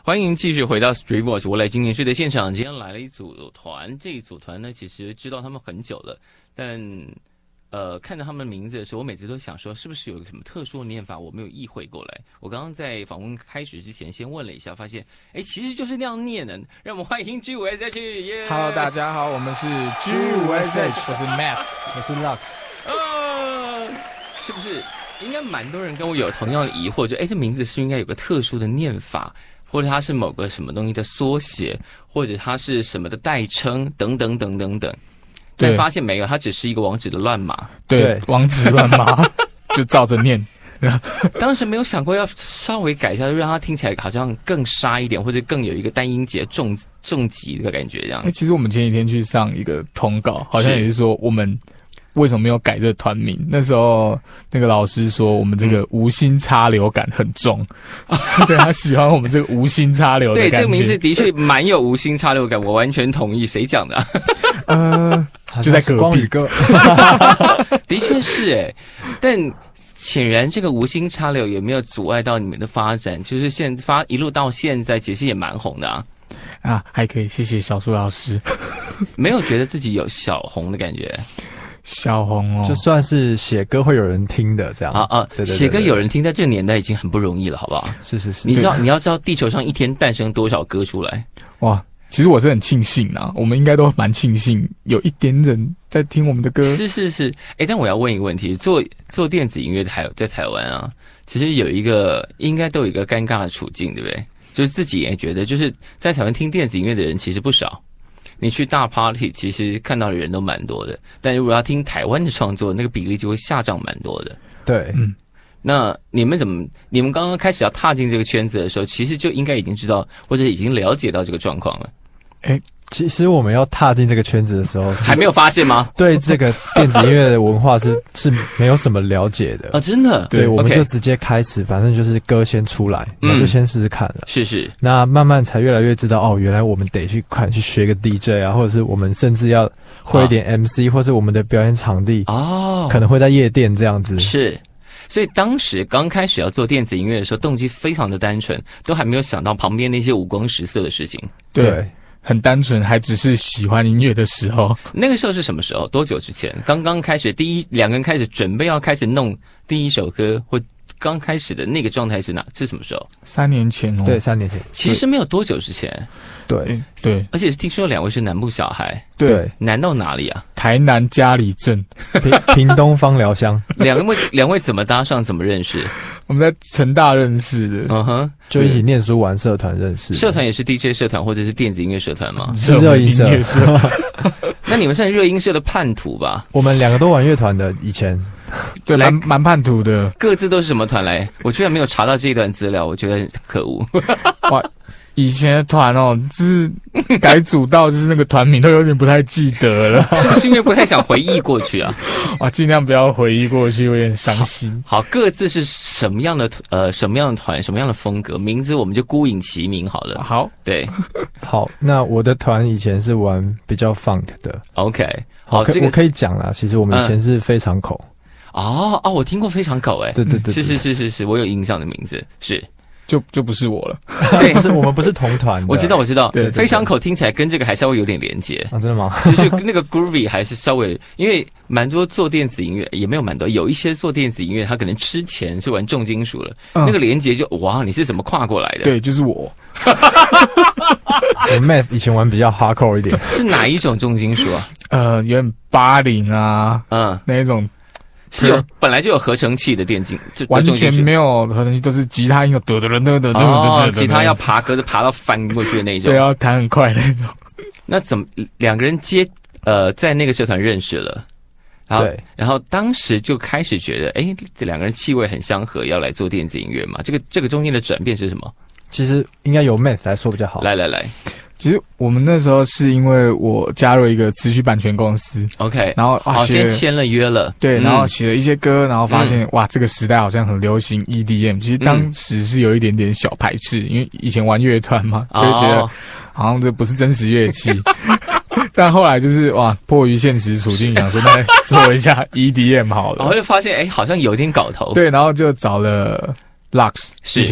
欢迎继续回到 Street Voice 我来今年市的现场。今天来了一组团，这一组团呢，其实知道他们很久了，但看到他们的名字的时候，我每次都想说，是不是有个什么特殊的念法，我没有意会过来。我刚刚在访问开始之前，先问了一下，发现，其实就是那样念的。让我们欢迎 G5SH， 耶、 Hello， 大家好，我们是 G5SH， 我是 Matt， 我是 Lux。 是不是？应该蛮多人跟我有同样的疑惑，就这名字是应该有个特殊的念法，或者它是某个什么东西的缩写，或者它是什么的代称，等等等等等。但发现没有，它只是一个网址的乱码。 对，网址乱码就照着念。 当时没有想过要稍微改一下，让它听起来好像更沙一点，或者更有一个单音节重击的感觉这样。 其实我们前几天去上一个通告，好像也是说我们为什么没有改这个团名？那时候那个老师说我们这个无心插柳感很重，对，他喜欢我们这个无心插柳的感觉。 对，这个名字的确蛮有无心插柳感，我完全同意。谁讲的就在隔壁光宇哥。 的确是但显然这个无心插柳有没有阻碍到你们的发展？就是一路到现在，其实也蛮红的还可以，谢谢小树老师。 没有觉得自己有小红的感觉？ 小红就算是写歌会有人听的这样对， 写歌有人听，在这个年代已经很不容易了，好不好？ 是。 你要知道地球上一天诞生多少歌出来？ 哇！其实我是很庆幸我们应该都蛮庆幸有一点人在听我们的歌。 是。但我要问一个问题，做电子音乐的在台湾其实应该都有一个尴尬的处境，对不对？就是自己也觉得，就是在台湾听电子音乐的人其实不少。你去大 party， 其实看到的人都蛮多的，但如果要听台湾的创作，那个比例就会下降蛮多的。 对， 那你们刚刚开始要踏进这个圈子的时候，其实就应该已经知道或者已经了解到这个状况了。 其实我们要踏进这个圈子的时候， 还没有发现吗？ 对这个电子音乐的文化是没有什么了解的真的。 对，我们就直接开始，反正就是歌先出来，那就先试试看了。 是。那慢慢才越来越知道原来我们得去学个 DJ 或者是我们甚至要会一点 MC，或是我们的表演场地可能会在夜店这样子。 是。所以当时刚开始要做电子音乐的时候，动机非常的单纯，都还没有想到旁边那些五光十色的事情。 对。 很单纯，还只是喜欢音乐的时候。那个时候是什么时候？多久之前？刚刚开始，两个人开始准备要开始弄第一首歌，或刚开始的那个状态是什么时候 ？3年前对，3年前。 其实没有多久之前。 对， 而且听说两位是南部小孩。 对， 南到哪里啊？ 台南佳里镇， 屏东芳寮乡。 两位怎么搭上？怎么认识？ 我们在成大认识的。 就一起念书玩社团认识。 社团也是 DJ 社团或者是电子音乐社团吗？ 是热音社。 那你们算热音社的叛徒吧？ 我们两个都玩乐团的，以前。 对，蛮叛徒的。 各自都是什么团来？我居然没有查到这一段资料，我觉得很可恶。 哇，以前的团就是改组到就是那个团名都有点不太记得了。 是不是因为不太想回忆过去啊？ 哇，尽量不要回忆过去，有点伤心。 好，各自是什么样的团，什么样的风格？名字我们就孤影其名好了。 好， 对， 好，那我的团以前是玩比较 funk 的。 OK， 好， 我可以讲啦。其实我们以前是非常口。 我听过非常口对， 是，我有印象的名字是。 就不是我了。 对， 我们不是同团的。 我知道。 对， 非常口听起来跟这个还稍微有点连结。 真的吗？ 就是那个 groovy 还是稍微，因为蛮多做电子音乐也没有蛮多，有一些做电子音乐他可能之前是玩重金属了，那个连结就哇，你是怎么跨过来的？ 对，就是我。 我 Math 以前玩比较 hardcore 一点。 是哪一种重金属啊？ 有点80那一种。 是本来就有合成器的电竞， 完全没有合成器，都是吉他音吉他要爬格子爬到翻过去的那种， 对，要弹很快那种。 那怎么两个人在那个社团认识了？然后当时就开始觉得，这两个人气味很相合，要来做电子音乐嘛？这个中间的转变是什么？ 其实应该由 Math 来说比较好。 来。 其实我们那时候是因为我加入一个词曲版权公司 ，OK， 然后先签了约了， 对，然后写了一些歌，然后发现哇，这个时代好像很流行 EDM， 其实当时是有一点点小排斥，因为以前玩乐团嘛，就觉得好像这不是真实乐器。但后来就是哇，迫于现实处境，想说那做一下 EDM 好了， 然后就发现好像有点搞头， 对，然后就找了 Lux 一起来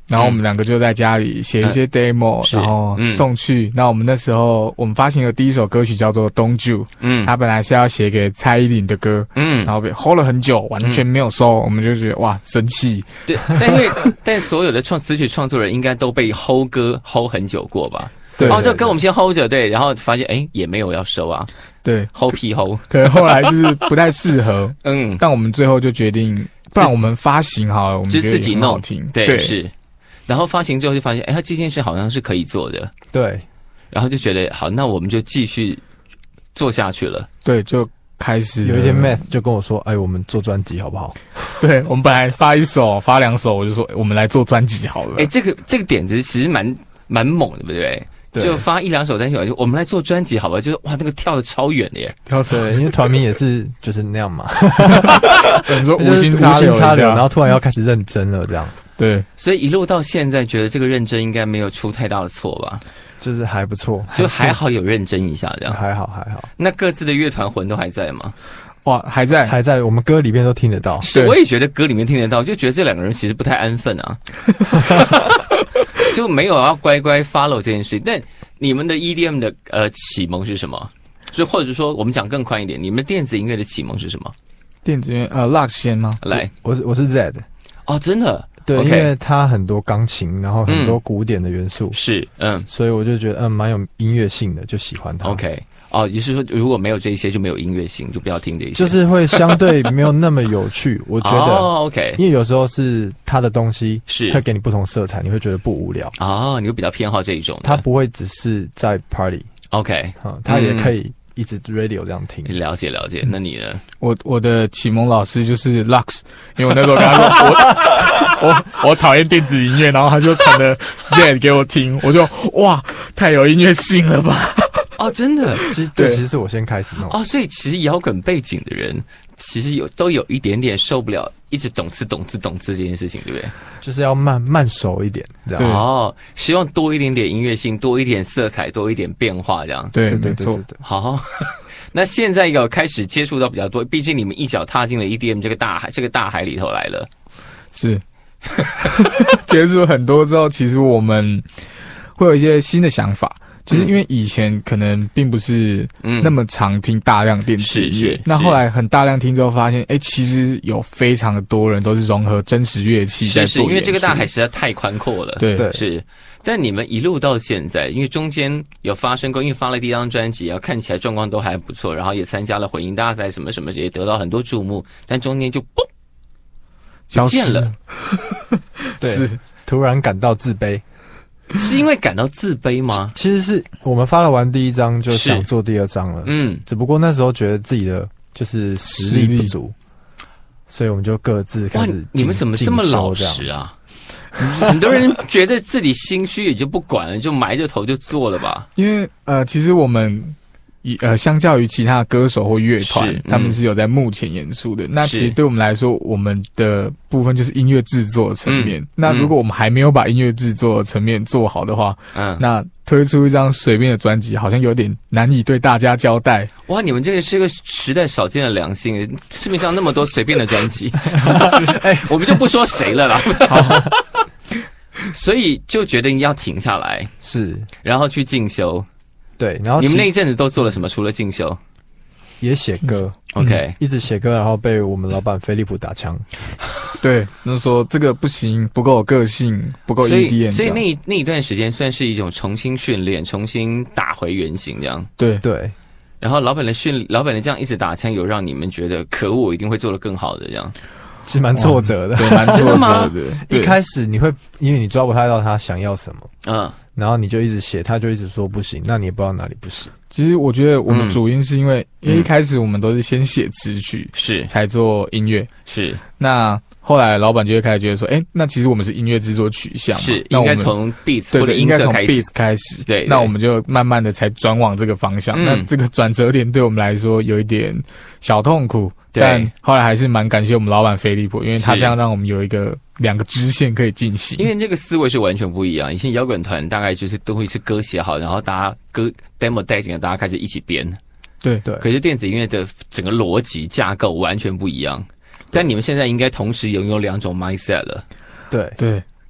然后我们两个就在家里写一些 demo，然后送去。那我们那时候我们发行的第一首歌曲叫做 Don't You，他本来是要写给蔡依林的歌，然后被 hold 了很久，完全没有收，我们就觉得哇生气。 对，但所有的词曲创作人应该都被 hold 歌 hold 很久过吧？ 对， 就跟我们先 hold 着，对，然后发现也没有要收啊， 对 ，hold 屁 hold， 可能后来就是不太适合，但我们最后就决定，不然我们发行好了，我们就自己弄，对，是。然后发行之后就发现，他这件事好像是可以做的， 对， 然后就觉得好，那我们就继续做下去了， 对，就开始有一天 Math 就跟我说，我们做专辑好不好？ 对，我们本来发1首、发2首，我就说我们来做专辑好了。 这个点子其实蛮猛的，对不对？就发1-2首单曲，就我们来做专辑好吧？就是哇，那个跳得超远的耶， 跳出来，因为团名也是就是那样嘛。 你说无心插柳， 然后突然要开始认真了，这样。 对， 所以一路到现在，觉得这个认真应该没有出太大的错吧？ 就是还不错， 就还好有认真一下这样。 还好。 那各自的乐团魂都还在吗？ 哇，还在， 我们歌里面都听得到。 是，我也觉得歌里面听得到，就觉得这两个人其实不太安分啊，就没有要乖乖 follow 这件事。但你们的 EDM 的启蒙是什么？所以或者说我们讲更宽一点，你们电子音乐的启蒙是什么？ 电子音乐Lux 先吗？ 来， 我是 Z。 哦，真的。 对，因为它很多钢琴，然后很多古典的元素， 是， 所以我就觉得蛮有音乐性的，就喜欢它。 OK，也就是说，如果没有这一些，就没有音乐性，就不要听这一些， 就是会相对没有那么有趣。我觉得 OK， 因为有时候是它的东西是会给你不同色彩，你会觉得不无聊你会比较偏好这一种的， 它不会只是在 party OK， 它也可以一直 radio 这样听。 了解。那你呢？ 我的启蒙老师就是 Lux， 因为我那时候跟他说我讨厌电子音乐，然后他就传了 Z 给我听，我就哇，太有音乐性了吧！ 真的， 其实是我先开始弄所以其实摇滚背景的人，其实都有一点点受不了，一直懂字这件事情，对不对？ 就是要慢熟一点，这样。希望多一点点音乐性，多一点色彩，多一点变化，这样。 对，没错。 好。那现在有开始接触到比较多，毕竟你们一脚踏进了 EDM 这个大海里头来了。 是，接触很多之后，其实我们会有一些新的想法，就是因为以前可能并不是那么常听大量电子音乐，那后来很大量听之后发现，其实有非常的多人都是融合真实乐器在做， 因为这个大海实在太宽阔了。 对， 是。但你们一路到现在，因为中间有发生过，因为发了第一张专辑看起来状况都还不错，然后也参加了混音大赛什么也得到很多注目，但中间就嘣不见了。 对，是突然感到自卑。 是因为感到自卑吗？ 其实是我们发了完第一张就想做第二张了，只不过那时候觉得自己的就是实力不足，所以我们就各自开始你们怎么这么老实啊？很多人觉得自己心虚也就不管了，就埋着头就做了吧。 因为其实我们相较于其他歌手或乐团，他们是有在幕前演出的。那其实对我们来说，我们的部分就是音乐制作层面。那如果我们还没有把音乐制作层面做好的话，那推出一张随便的专辑，好像有点难以对大家交代。 哇，你们这个是个时代少见的良心，市面上那么多随便的专辑，我们就不说谁了啦。所以就决定要停下来， 是， 然后去进修。 对，然后你们那一阵子都做了什么？除了进修， 也写歌。 OK， 一直写歌，然后被我们老板飞利浦打枪。 对，那说这个不行，不够有个性，不够 EDM。 所以那一段时间算是一种重新训练，重新打回原形，这样。 对。 然后老板的这样一直打枪，有让你们觉得可恶，我一定会做得更好的这样。 是蛮挫折的， 对，蛮挫折的。 一开始你会因为你抓不太到他想要什么，然后你就一直写，他就一直说不行，那你也不知道哪里不行。 其实我觉得我们主因是因为一开始我们都是先写词曲， 是才做音乐， 是。 那后来老板就会开始觉得说，那其实我们是音乐制作取向嘛， 是应该从 beats 或者应该从 beats 开始， 对。 那我们就慢慢的才转往这个方向。那这个转折点对我们来说有一点小痛苦，但后来还是蛮感谢我们老板飞利浦，因为他这样让我们有两个支线可以进行。 因为这个思维是完全不一样。以前摇滚团大概就是都会是歌写好，然后大家歌 demo 带进来，大家开始一起编。 对。 可是电子音乐的整个逻辑架构完全不一样。但你们现在应该同时拥有两种 mindset 了。 对。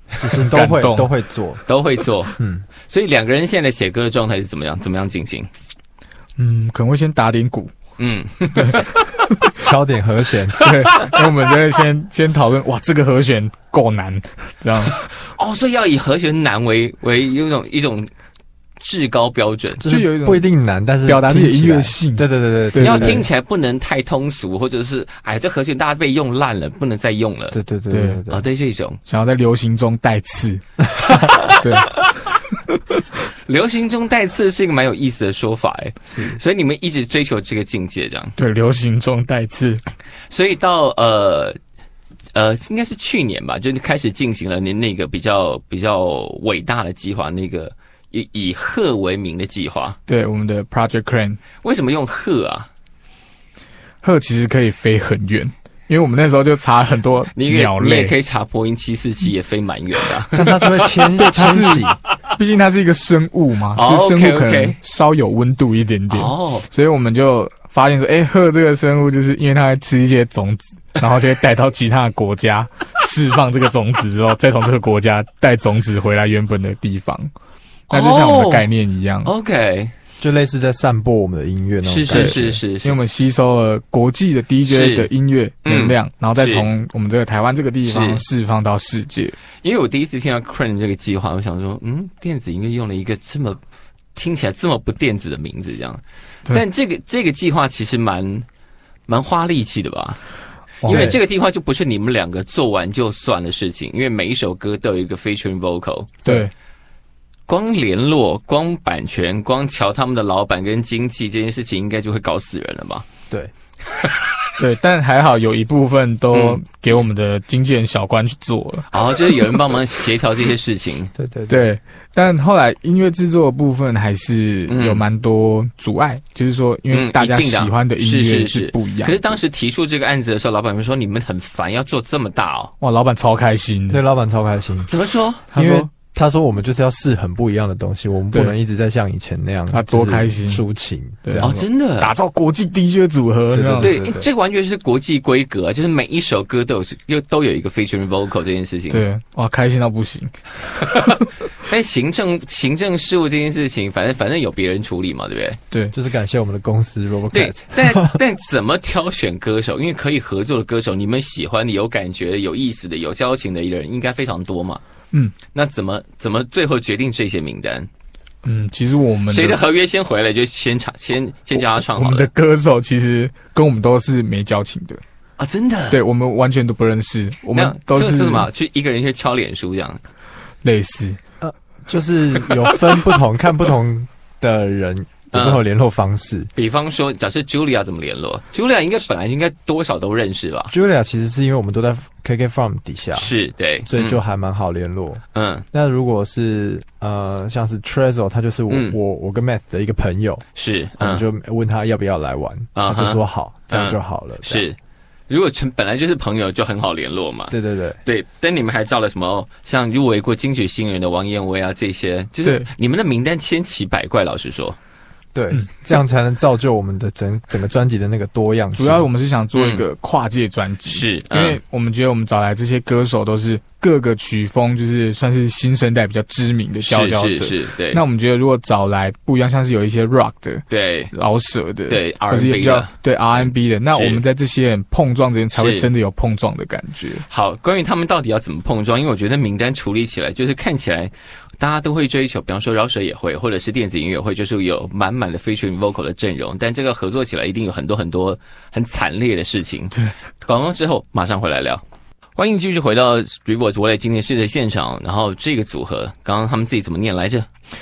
其实都会做， 所以2个人现在写歌的状态是怎么样进行？ 可能会先打点鼓， 对，敲点和弦， 对，那我们就会先讨论，哇，这个和弦够难，这样。 所以要以和弦难为一种至高标准， 就是有一种不一定难，但是表达自己的音乐性。 对， 你要听起来不能太通俗，或者是这和弦大家被用烂了，不能再用了。 对， 对这种想要在流行中带刺，对。 流行中带刺是一个蛮有意思的说法，是，所以你们一直追求这个境界，这样。 对，流行中带刺， 所以到应该是去年吧，就开始进行了您那个比较伟大的计划，那个以鹤为名的计划。 对，我们的 Project Crane。为什么用鹤啊？ 鹤其实可以飞很远。因为我们那时候就查很多鸟类， 你也可以查波音747也飞蛮远的， 像它是会迁徙， 毕竟它是一个生物嘛，就是生物可能稍有温度一点点，所以我们就发现说，鹤这个生物就是因为它会吃一些种子，然后就会带到其他的国家释放这个种子之后，再从这个国家带种子回来原本的地方，那就像我们的概念一样。 OK。 就类似在散播我们的音乐那种感觉， 是， 因为我们吸收了国际的 DJ 的音乐能量，然后再从我们这个台湾这个地方释放到世界。 因为我第一次听到 Crane 这个计划，我想说，电子音乐用了一个听起来这么不电子的名字，这样。但这个计划其实蛮花力气的吧？因为这个计划就不是你们2个做完就算的事情，因为每一首歌都有一个 featuring vocal。 对。 光联络、光版权、光瞧他们的老板跟经纪这件事情，应该就会搞死人了吧？ 对， 对，但还好有一部分都给我们的经纪人小关去做了。 就是有人帮忙协调这些事情。 对，但后来音乐制作的部分还是有蛮多阻碍，就是说，因为大家喜欢的音乐是不一样。 可是当时提出这个案子的时候，老板们说你们很烦，要做这么大哦。 哇，老板超开心的。 对，老板超开心。 怎么说？ 他说我们就是要试很不一样的东西，我们不能一直在像以前那样。 他多开心， 抒情。 对真的打造国际 DJ 组合。 对，这完全是国际规格，就是每一首歌都有一个 featuring vocal 这件事情。 对，哇，开心到不行。 但行政事务这件事情，反正有别人处理嘛，对不对？ 对， 就是感谢我们的公司 Robocat。 对，但怎么挑选歌手？因为可以合作的歌手，你们喜欢的、有感觉的、有意思的、有交情的人，应该非常多嘛。那怎么最后决定这些名单？ 其实我们谁的合约先回来就先叫他唱好了。 我们的歌手其实跟我们都是没交情的啊，真的。 对，我们完全都不认识，我们都是什么？去一个人去敲脸书这样， 类似。 就是有分不同看不同的人。有不同联络方式， 比方说，假设 Julia 怎么联络 ？Julia 本来应该多少都认识吧 ？Julia 其实是因为我们都在 KKFROM 底下， 是对， 所以就还蛮好联络。那如果是像是 Trezor， 他就是我跟 Matt 的一个朋友， 是， 我们就问他要不要来玩，他就说好，这样就好了。 是，如果本来就是朋友，就很好联络嘛。 对， 但你们还找了什么？像入围过金曲新人的王彦威啊，这些，就是你们的名单千奇百怪。老实说。 对，这样才能造就我们的整个专辑的那个多样性。 主要我们是想做一个跨界专辑， 是因为我们觉得我们找来这些歌手都是各个曲风，就是算是新生代比较知名的佼佼者。 是，对。 那我们觉得如果找来不一样，像是有一些 rock 的， 对， 饶舌的， 对 ，R&B 的，对 R&B 的，那我们在这些人碰撞之间才会真的有碰撞的感觉。 好，关于他们到底要怎么碰撞，因为我觉得名单处理起来就是看起来。大家都会追求，比方说饶舌也会，或者是电子音乐会，就是有满满的 featuring vocal 的阵容，但这个合作起来一定有很多很多很惨烈的事情。 对， 广告之后马上回来聊。欢迎继续回到 Streetwatch 我来今天室的现场，然后这个组合刚刚他们自己怎么念来着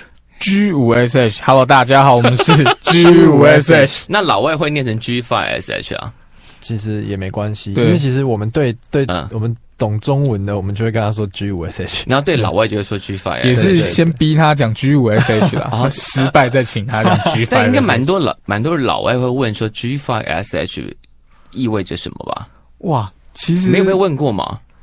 ？G5SH。Hello， 大家好，我们是 G5SH。 那老外会念成 G5SH 啊？ 其实也没关系，因为其实我们对我们。懂中文的，我们就会跟他说 G5SH， 然后对老外就会说 G5， 也是先逼他讲 G5SH 啦，他失败再请他讲 G5。 但应该蛮多老外会问说 G5SH 意味着什么吧？ 哇，其实没有被问过吗？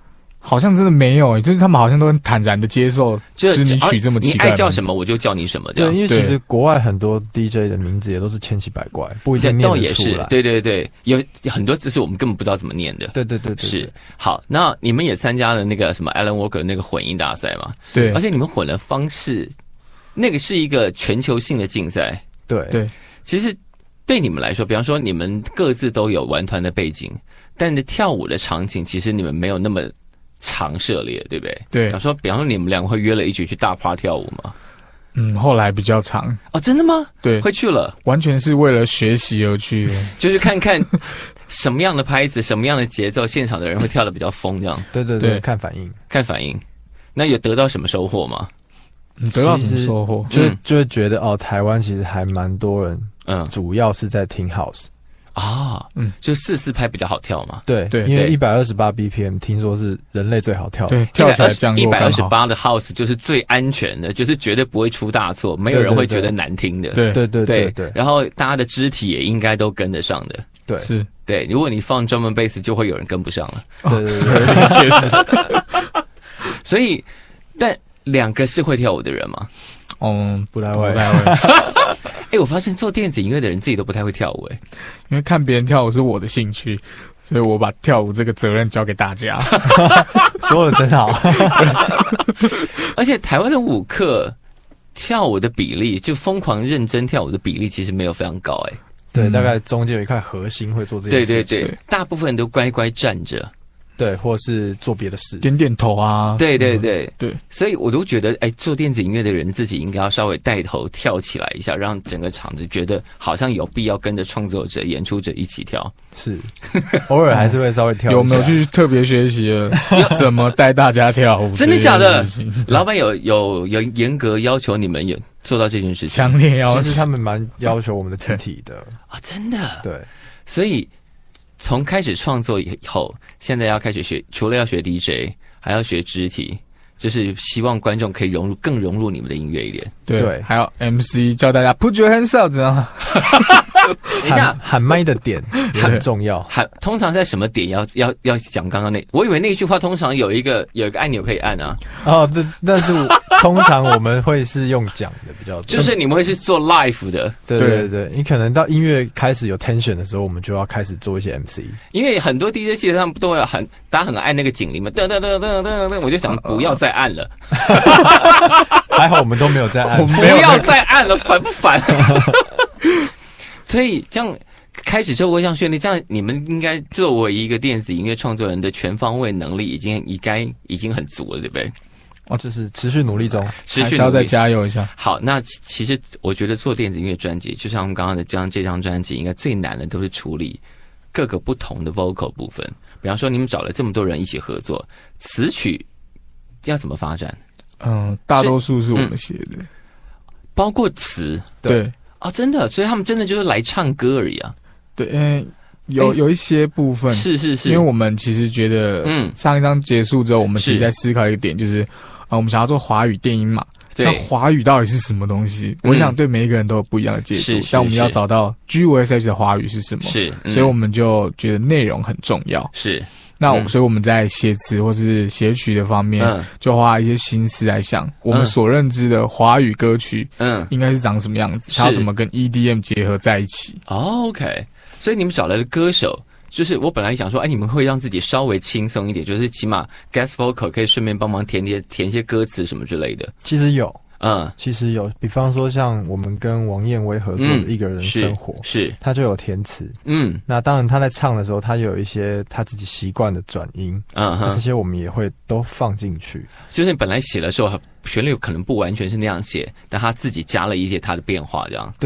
好像真的没有就是他们好像都很坦然的接受，就是你取这么奇怪的名字， 你爱叫什么我就叫你什么这样。 对，因为其实国外很多 DJ 的名字也都是千奇百怪，不一定念得出来。 对对对，有很多字是我们根本不知道怎么念的。 对对对对， 是。好，那你们也参加了那个什么 Alan Walker 那个混音大赛嘛？ 对， 而且你们混的方式，那个是一个全球性的竞赛。 对对， 其实对你们来说，比方说你们各自都有玩团的背景，但是跳舞的场景其实你们没有那么常涉猎，对不对？ 对。 比方说你们两个会约了一起去大趴跳舞吗？ 后来比较长。 哦，真的吗？ 对， 会去了， 完全是为了学习而去的， 就是看看什么样的拍子、什么样的节奏，现场的人会跳得比较疯，这样。 对对对，看反应， 看反应。那有得到什么收获吗？ 得到什么收获？ 就会觉得台湾其实还蛮多人，主要是在听 house。 就4/4拍比较好跳嘛。 对对，因为128 BPM 听说是人类最好跳的。 对，跳起来降落 128的 house 就是最安全的，就是绝对不会出大错，没有人会觉得难听的。 对对对对对。 然后大家的肢体也应该都跟得上的。 对， 是。 对，如果你放专门贝斯，就会有人跟不上了。 对对对， 确实。 所以，但两个是会跳舞的人吗？ 不太会。 我发现做电子音乐的人自己都不太会跳舞因为看别人跳舞是我的兴趣，所以我把跳舞这个责任交给大家。 说的真好。 而且台湾的舞课跳舞的比例，就疯狂认真跳舞的比例，其实没有非常高对，大概中间有一块核心会做这件事情。 对对对，大部分人都乖乖站着。 对，或是做别的事， 点点头啊。 对对对对， 所以我都觉得，做电子音乐的人自己应该要稍微带头跳起来一下，让整个场子觉得好像有必要跟着创作者、演出者一起跳。 是，偶尔还是会稍微跳一下。 有没有去特别学习了怎么带大家跳舞？ 真的假的？老板有严格要求你们有做到这件事情？ 强烈要求。 其实他们蛮要求我们的肢体的真的。 对， 所以。从开始创作以后，现在要开始学，除了要学 DJ， 还要学肢体，就是希望观众可以更融入你们的音乐一点。 对，还有 MC 教大家 put your hands up， 知道吗？ 等一下，喊麦的点也很重要。 通常在什么点要讲刚刚那？我以为那句话通常有一个按钮可以按啊。 但是通常我们会是用讲的比较多。 就是你们会是做 live 的。 对对对，你可能到音乐开始有 tension 的时候，我们就要开始做一些 MC。因为很多 DJ 其实他们都会大家很爱那个警铃嘛，噔噔噔噔噔噔，我就想不要再按了。 还好我们都没有再按， 不要再按了，烦不烦？所以这样开始之后，我想训练，这样你们应该作为一个电子音乐创作人的全方位能力已经很足了，对不对？ 就是持续努力中， 还是要再加油一下。 好，那其实我觉得做电子音乐专辑，就像我们刚刚的这张专辑，应该最难的都是处理各个不同的 vocal 部分。比方说，你们找了这么多人一起合作，词曲要怎么发展？ 大多数是我们写的， 包括词。 对。 真的，所以他们真的就是来唱歌而已啊。 对，有一些部分是，因为我们其实觉得，上一章结束之后，我们其实在思考一个点，就是我们想要做华语电音嘛。 对， 那华语到底是什么东西？我想对每一个人都有不一样的解读，但我们要找到 GUSH 的华语是什么？所以我们就觉得内容很重要。所以我们在写词或是写曲的方面，就花一些心思来想，我们所认知的华语歌曲，应该是长什么样子，它要怎么跟 EDM 结合在一起。 OK， 所以你们找来的歌手，就是我本来想说，你们会让自己稍微轻松一点，就是起码 guest vocal 可以顺便帮忙填一些歌词什么之类的。 其实有，比方说像我们跟王燕威合作的一个人生活， 是他就有填词，那当然他在唱的时候，他有一些他自己习惯的转音，这些我们也会都放进去。 就是你本来写的时候，旋律可能不完全是那样写，但他自己加了一些他的变化，这样。 对。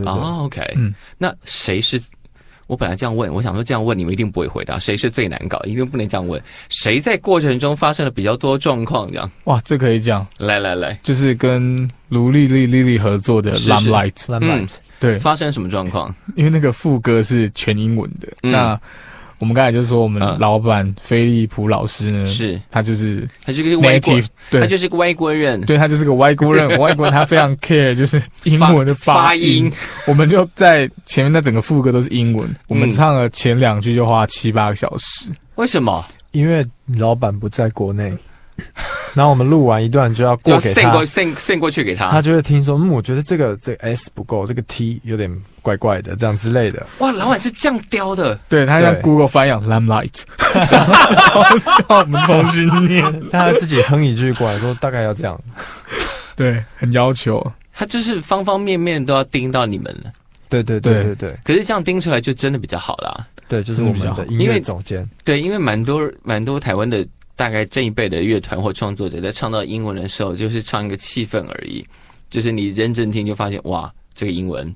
OK，那谁是？我本来这样问，我想说这样问你们一定不会回答，谁是最难搞？一定不能这样问，谁在过程中发生了比较多状况？这样哇，这可以讲。 来， 就是跟卢丽丽合作的 Limelight，对， 发生什么状况？ 因为那个副歌是全英文的，那我们刚才就说我们老板菲利普老师呢，他就是个外国人， 对， 他就是个外国人， 对，他就是个外国人，外国人他非常 care 就是英文的发音，我们就在前面那整个副歌都是英文，我们唱了前2句就花7-8个小时。 为什么？ 因为老板不在国内，然后我们录完一段就要过给他， 就send过去给他， 他就会听说，我觉得这个 S 不够，这个 T 有点怪怪的，这样之类的。 哇，老板是这样雕的， 对他像 Google 翻译 Lamplight， 然后要我们重新念， 他自己哼一句过来说大概要这样， 对，很要求， 他就是方方面面都要盯到你们了。 对。 可是这样盯出来就真的比较好啦。 对，就是我们的音乐总监。 对，因为蛮多台湾的大概这一辈的乐团或创作者在唱到英文的时候，就是唱一个气氛而已，就是你认真听就发现哇，这个英文，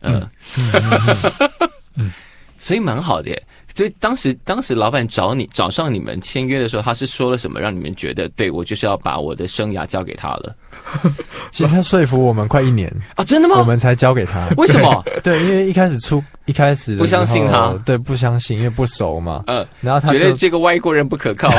所以蛮好的耶。所以当时老板找上你们签约的时候，他是说了什么让你们觉得对我就是要把我的生涯交给他了？ 其实他说服我们快1年啊，真的吗？ 我们才交给他。 为什么？ 对，因为一开始的不相信他， 对，不相信，因为不熟嘛。然后他觉得这个外国人不可靠，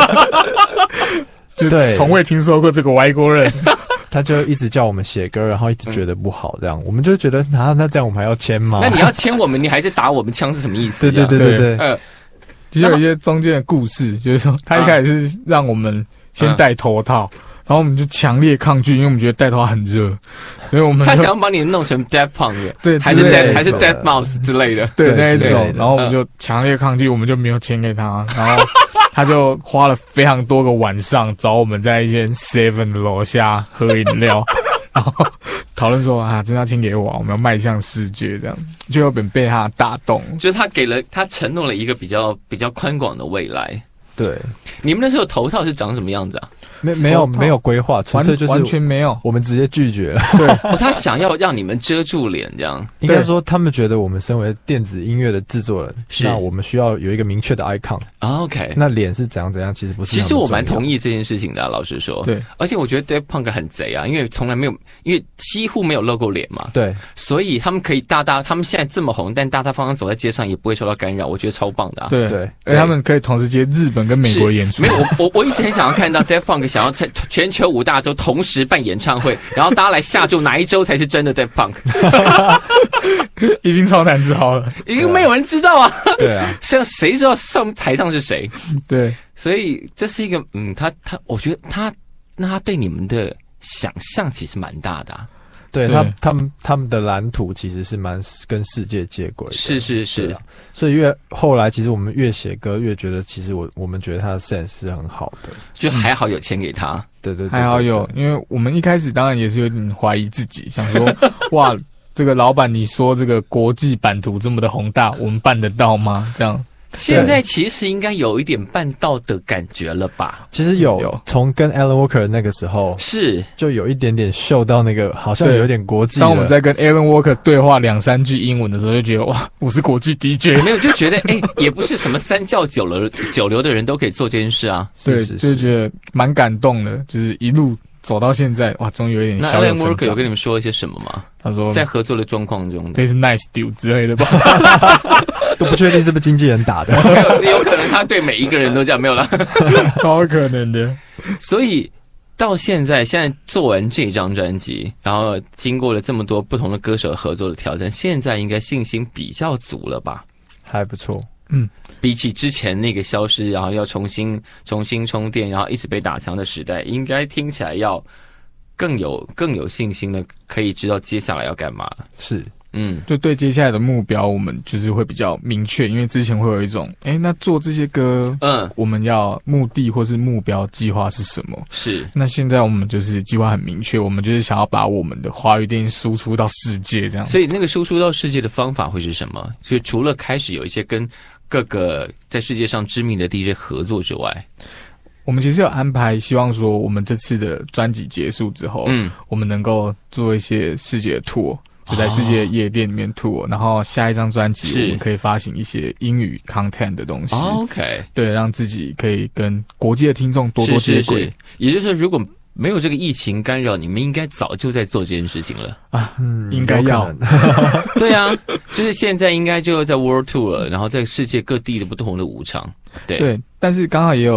就从未听说过这个外国人。 他就一直叫我们写歌，然后一直觉得不好，这样我们就觉得那这样我们还要签吗？ 那你要签我们，你还是打我们枪是什么意思？ 对。 其实有一些中间的故事，就是说他一开始是让我们先戴头套，然后我们就强烈抗拒，因为我们觉得戴头套很热，所以我们他想要把你弄成 Daft Punk， 对， 还是 Dead Mouse 之类的， 对那一种，然后我们就强烈抗拒，我们就没有签给他，然后他就花了非常多个晚上找我们在一间 Seven 的楼下喝饮料，然后讨论说真的要签给我，我们要迈向世界，这样就有点被他打动， 就是他承诺了一个比较宽广的未来。 对， 你们那时候头套是长什么样子啊？ 没有规划，纯粹就是完全没有， 我们直接拒绝了。 对， 他想要让你们遮住脸，这样。 应该说，他们觉得我们身为电子音乐的制作人，那我们需要有一个明确的 icon。 OK， 那脸是怎样，其实不是。 其实我蛮同意这件事情的，老实说。 对， 而且我觉得 Daft Punk 很贼啊，因为从来没有，因为几乎没有露过脸嘛。 对， 所以他们可以他们现在这么红，但大大方方走在街上也不会受到干扰，我觉得超棒的。 对，而且他们可以同时接日本跟美国演出。 没有，我一直很想要看到 Daft Punk 想要在全球5大洲同时办演唱会，然后大家来下注哪一周才是真的 Daft Punk， 一定超难找了， 已经没有人知道啊。 对啊， 像谁知道上台上是谁？ 对， 所以这是一个我觉得他对你们的想象其实蛮大的。 对，他们的蓝图其实是蛮跟世界接轨的。 是， 所以后来其实我们越写歌越觉得，其实我们觉得他的 sense 是很好的， 就还好有钱给他。 对， 还好有，因为我们一开始当然也是有点怀疑自己，想说哇，这个老板你说这个国际版图这么的宏大，我们办得到吗？这样。 现在其实应该有一点办到的感觉了吧？ 其实有，从跟 Alan Walker 那个时候是就有一点点嗅到那个好像有点国际。 当我们在跟 Alan Walker 对话2-3句英文的时候，就觉得哇，我是国际 DJ， 没有就觉得也不是什么三教九流的人都可以做这件事啊。 对，就觉得蛮感动的，就是一路走到现在，哇，终于有点小有成长。 那 Alan Walker 有跟你们说一些什么吗？ 他说在合作的状况中， 可以是 nice dude 之类的吧。 都不确定是不是经纪人打的， 有可能他对每一个人都这样，没有啦， 超可能的。 所以到现在做完这张专辑，然后经过了这么多不同的歌手合作的挑战，现在应该信心比较足了吧？ 还不错， 比起之前那个消失，然后要重新充电，然后一直被打枪的时代，应该听起来要更有信心的，可以知道接下来要干嘛。 是。 就对接下来的目标，我们就是会比较明确，因为之前会有一种，那做这些歌，我们要目的或是目标计划是什么？是。那现在我们就是计划很明确，我们就是想要把我们的华语电影输出到世界，这样。 所以那个输出到世界的方法会是什么？所以除了开始有一些跟各个在世界上知名的 DJ 合作之外， 我们其实有安排，希望说我们这次的专辑结束之后，我们能够做一些世界的 tour。就在世界夜店里面 tour，然后下一张专辑我们可以发行一些英语 content 的东西。OK， 对，让自己可以跟国际的听众多多接轨。 是，也就是说，如果没有这个疫情干扰，你们应该早就在做这件事情了啊。 应该要。 对啊，就是现在应该就在 World Tour 了，然后在世界各地的不同的舞场。对， 但是刚好也有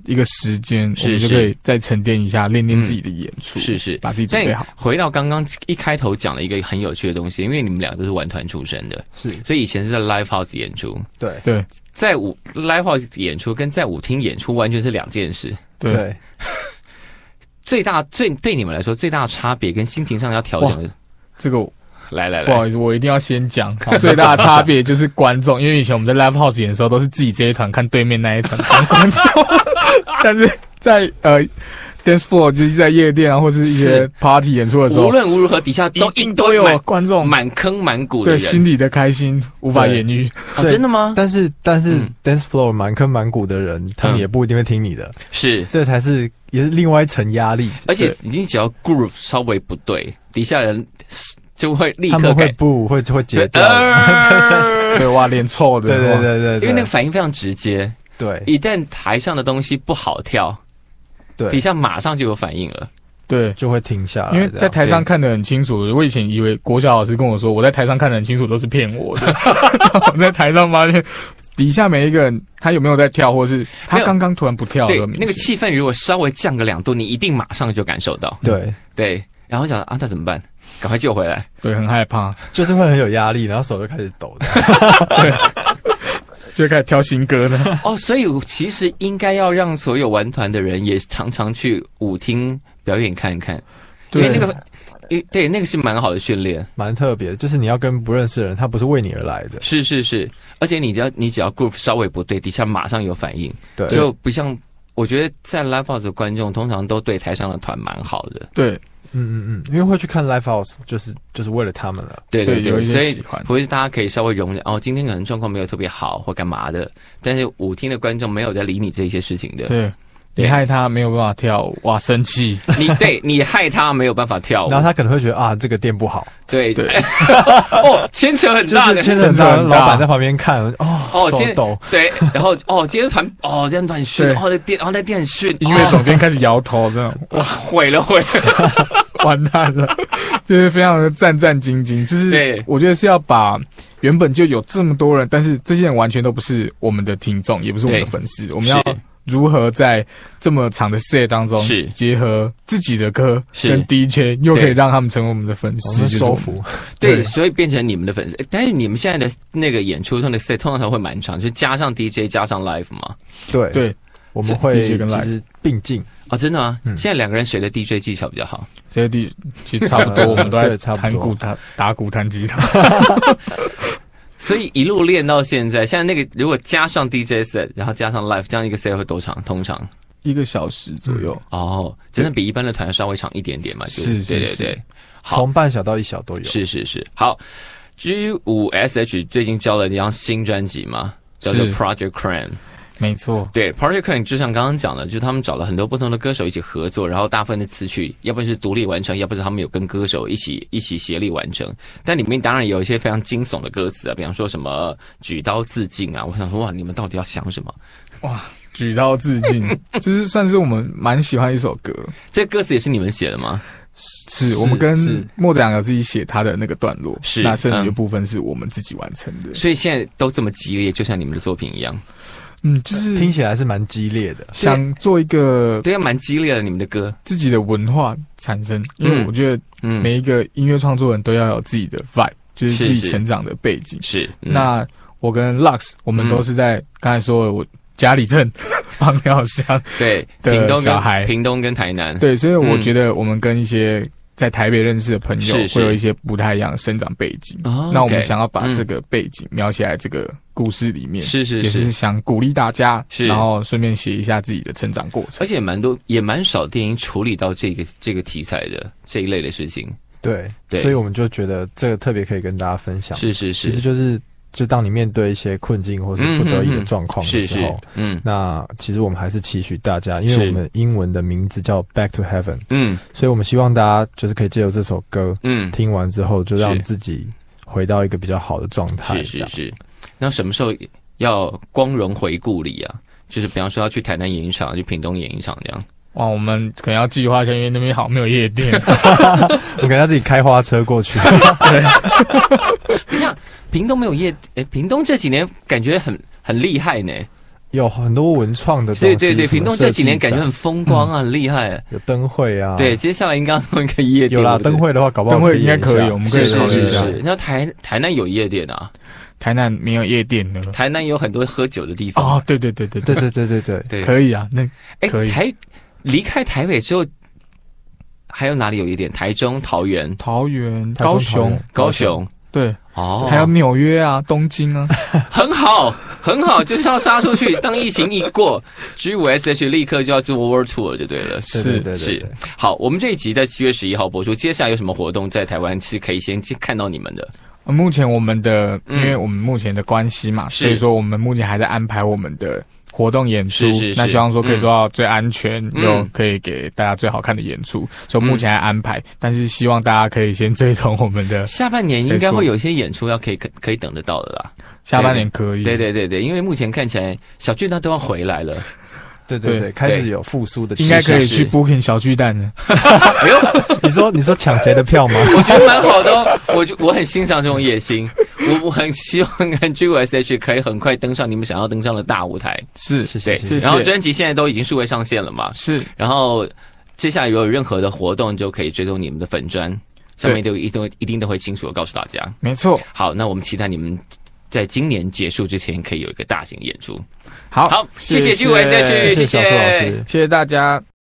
一个时间，我们就可以再沉淀一下，练练自己的演出， 是把自己准备好。 回到刚刚一开头讲了一个很有趣的东西，因为你们俩都是玩团出身的， 是， 所以以前是在 live house 演出， 对， 在live house 演出跟在舞厅演出完全是两件事， 对。 对你们来说最大的差别跟心情上要调整的， 这个来， 不好意思，我一定要先讲最大的差别就是观众，因为以前我们在 live house 演的时候都是自己这一团看对面那一团观众，但是在dance floor 就是在夜店啊或是一些 party 演出的时候， 无论如何底下都有观众， 满坑满谷的人， 对，心里的开心无法言喻。 真的吗？ 但是dance floor 满坑满谷的人，他们也不一定会听你的， 是， 这才是也是另外一层压力。 而且你只要 groove 稍微不对，底下人就会立刻他们会解掉， 对，哇，脸臭的， 对， 因为那个反应非常直接。 对， 一旦台上的东西不好跳， 对， 底下马上就有反应了， 对， 就会停下来。 因为在台上看得很清楚，我以前以为国小老师跟我说，我在台上看得很清楚都是骗我的，我在台上发现底下每一个人他有没有在跳，或是他刚刚突然不跳， 对，那个气氛如果稍微降个2度，你一定马上就感受到。 对， 然后想啊，那怎么办？赶快救回来。 对，很害怕， 就是会很有压力，然后手就开始抖的。 对。就开始挑新歌了哦，所以其实应该要让所有玩团的人也常常去舞厅表演看看，因为那个，对，那个是蛮好的训练， 蛮特别的。就是你要跟不认识的人，他不是为你而来的， 是，而且你只要 group 稍微不对，底下马上有反应， 对， 就不像我觉得在 live house 的观众通常都对台上的团蛮好的， 对。 因为会去看 live house，就是为了他们了。 对， 有一些喜欢，所以大家可以稍微容忍哦，今天可能状况没有特别好或干嘛的，但是舞厅的观众没有在理你这些事情的。 对，你害他没有办法跳舞，哇，生气。 你害他没有办法跳舞， 然后他可能会觉得啊，这个店不好。 对，哦，牵扯很大的， 牵扯很大，老板在旁边看，手抖。 对，然后今天团很逊，那店很逊， 音乐总监开始摇头，这样哇，毁了。 完蛋了，就是非常的战战兢兢，就是我觉得是要把原本就有这么多人，但是这些人完全都不是我们的听众，也不是我们的粉丝，我们要如何在这么长的 set 当中结合自己的歌跟 DJ， 又可以让他们成为我们的粉丝， 收服。 对，所以变成你们的粉丝。但是你们现在的那个演出上的 set 通常会蛮长，就加上 DJ 加上 live 嘛。 对，我们会其实并进。 哦，真的吗？现在2个人谁的 DJ 技巧比较好？ 谁的其实差不多，我们都在弹鼓、打鼓、弹吉他。 所以一路练到现在，现在那个如果加上 DJ set， 然后加上 live， 这样一个 set 会多长？通常 1个小时左右。 哦，真的比一般的团稍微长一点点嘛？ 是， 对。 从半小到1小都有。 是。好 ，G5SH 最近交了一张新专辑嘛，叫做 Project Crane。 没错， 对 Project Crane 就像刚刚讲的，就是他们找了很多不同的歌手一起合作，然后大部分的词曲要不然是独立完成，要不然是他们有跟歌手一起协力完成。但里面当然有一些非常惊悚的歌词啊，比方说什么举刀自尽啊，我想说哇，你们到底要想什么？ 哇，举刀自尽，这是算是我们蛮喜欢一首歌。 这歌词也是你们写的吗？ 是我们跟莫子阳有自己写他的那个段落， 是那剩余的部分是我们自己完成的。 所以现在都这么激烈，就像你们的作品一样。 就是听起来是蛮激烈的， 想做一个对，蛮激烈的你们的歌， 自己的文化产生。因为我觉得每一个音乐创作人都要有自己的 vibe，就是自己成长的背景。 是， 那我跟 Lux， 我们都是在刚才说的我嘉里镇枋寮乡对的小孩， 屏东跟台南， 对，所以我觉得我们跟一些在台北认识的朋友会有一些不太一样的生长背景。那我们想要把这个背景描写在这个故事里面， 是， 也是想鼓励大家，然后顺便写一下自己的成长过程。 而且也蛮少电影处理到这个题材的这一类的事情。 对，所以我们就觉得这个特别可以跟大家分享。 是， 其实就当你面对一些困境或是不得已的状况的时候，那其实我们还是期许大家，因为我们英文的名字叫 Back to Heaven，所以我们希望大家就是可以借由这首歌，听完之后就让自己回到一个比较好的状态。 是。那什么时候要光荣回顾里啊？就是比方说要去台南演一场，去屏东演一场这样。 哇，我们可能要计划一下，因为那边好没有夜店， 我可能要自己开花车过去。 对，你看屏东没有夜，屏东这几年感觉很厉害呢。 有很多文创的东西。 对，屏东这几年感觉很风光啊，很厉害。 有灯会啊。 对，接下来应该弄一个夜店。 有啦，灯会的话，搞不好灯会应该可以，我们可以考虑一下。 是。那台南有夜店啊？ 台南没有夜店的。 台南有很多喝酒的地方。 哦，对，可以啊，那可以。 离开台北之后，还有哪里有夜店？台中、桃园、 高雄。对，还有纽约啊，东京啊， 很好，就是要杀出去。当疫情一过，G5SH 立刻就要做 World Tour 就对了。 是。 好，我们这一集在7月11号播出，接下来有什么活动在台湾是可以先看到你们的？ 目前我们的，因为我们目前的关系嘛，所以说我们目前还在安排我们的活动演出，那希望说可以做到最安全，又可以给大家最好看的演出，所以目前还安排，但是希望大家可以先追踪我们的。 下半年应该会有一些演出可以等得到的啦。 下半年可以。 对，因为目前看起来小巨蛋都要回来了。 对，开始有复苏的， 应该可以去 booking 小巨蛋了。 哎呦，你说抢谁的票吗？ 我觉得蛮好的哦，我很欣赏这种野心。我很希望跟 G5SH 可以很快登上你们想要登上的大舞台。 是， 对。然后专辑现在都已经数位上线了嘛？ 是。 然后接下来如果有任何的活动，就可以追踪你们的粉专，上面都一定都会清楚的告诉大家。 没错。 好，那我们期待你们在今年结束之前可以有一个大型演出。 好， 谢谢 G5SH，谢谢小树老师， 谢谢大家。